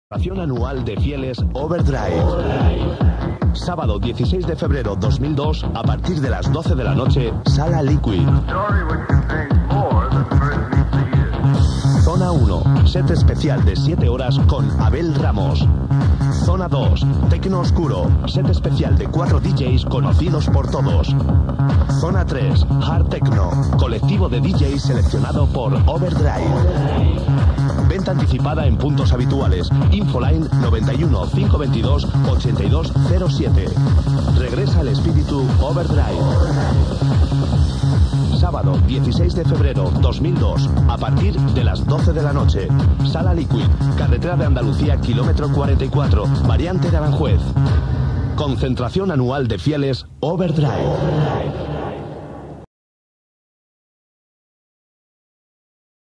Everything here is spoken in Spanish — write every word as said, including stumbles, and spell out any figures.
Concentración anual de fieles Overdrive. Sábado dieciséis de febrero dos mil dos, a partir de las doce de la noche, Sala Liquid. Zona uno, set especial de siete horas con Abel Ramos. Zona dos, Tecno Oscuro, set especial de cuatro D Js conocidos por todos. Zona tres, Hard Techno, colectivo de D Js seleccionado por Overdrive. Venta anticipada en puntos habituales. Infoline noventa y uno, cinco veintidós, ochenta y dos cero siete. Regresa el espíritu Overdrive. Sábado dieciséis de febrero dos mil dos, a partir de las doce de la noche. Sala Liquid, carretera de Andalucía, kilómetro cuarenta y cuatro, variante de Aranjuez. Concentración anual de fieles Overdrive.